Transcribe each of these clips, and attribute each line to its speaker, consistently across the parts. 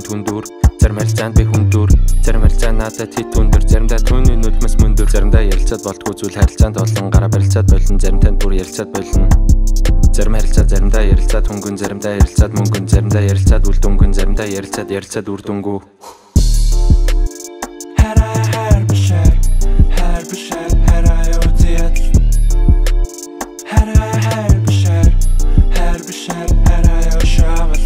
Speaker 1: хүн түндүр зарим харилцаанд би хүндүр зарим харилцаа надад хит өндөр заримдаа түүний нүдмэс мөндөр заримдаа ярилцаад болтгүй зүйл харилцаанд олон гараа барилцаад болно зарим танд бүр ярилцаад болно зарим харилцаа заримдаа ярилцаад хөнгөн заримдаа ярилцаад мөнгөн заримдаа ярилцаад үл дүнгэн заримдаа ярилцаад үр дүнгүү
Speaker 2: Her bir şey her ay öteyat Her bir şey her ay aşağıt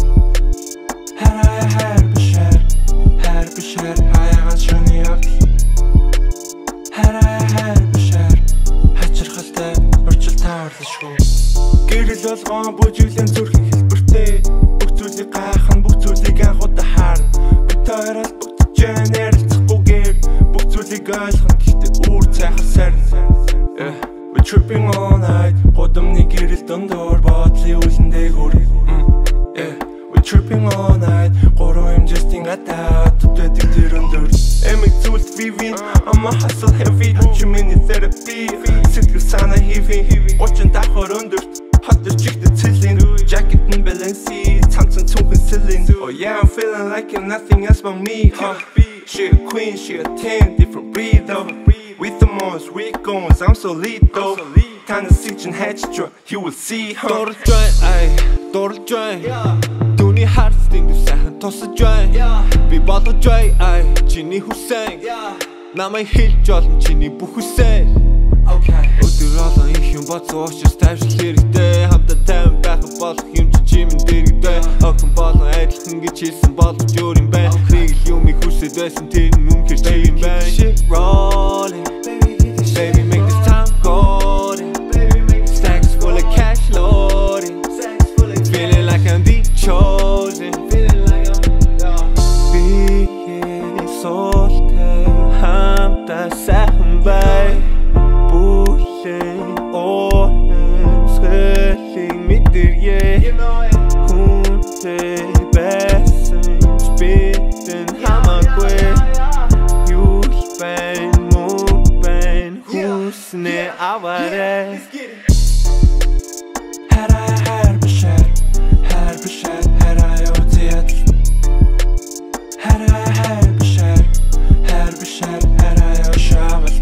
Speaker 2: Her bir şey hayat şunu yak Her bir şey хачирхалтай урчил таарлашгүй Гэрэл болгон бүжиглэн зүрхэн хэлбэртэй бүх зүйлийг гайхан бүх зүйлийг анхудаа харна Битээрэл Ярилцахгүйгээр бүх зүйлийг ойлгоно гэхдээ үр цайхан сарна We're tripping all night Годомны гэрэл дундуур бодлын үлэндэгүүр We're tripping all night Гурван хэмжээстийн гадаад төвдөдөг тэр өндөр Эмэг зүйлд вивин Ама hustle heavy Чимэний therapy Сэтгэл санаа heavy 30 давхар өндөрт Хотор чигтэ цэлийн Jacket and Balenci Цамцан цүнхэн сэлэн Oh yeah I'm feeling like I'm nothing else but me She a queen, she a 10, different breed though With the most weak goings, I'm so lead though Time to sit and hatch drunk, you will see
Speaker 3: Dorl join Түүний харцдын дэв сайхан тусаж байна Би болож бай, чиний хүсэн Намайг хэлж олон чиний бүх хүсэн Өдөр олон их юм бодсон учраас тайвшрал хэрэгтэй Хамтаа тайван байх болох юм чи чимэн дэрэгдээ Охин болон адилхан гэж хэлсэн болж өөр юм байна Нэг л юмыг хүсэж байсан тэр нь үнэхээр чи юм байна Shit rolling Baby make this time golden Stacks full of cash loading Feeling like I'm the chosen Биеийн суултай хамтаа сайхан бай Бүлэн оромсгалыг мэдэрье Хүнтэй байсан ч бидэн хамаагүй Юу л байна мөн байна хүснээ аваарай
Speaker 2: Her bir şey her ay öteyat Her bir şey her ay aşağıt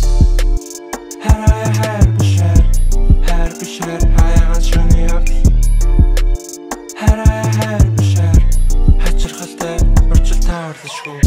Speaker 2: Her bir şey hayat şunu yak Her bir şey хачирхалтай урчил таарлашгүй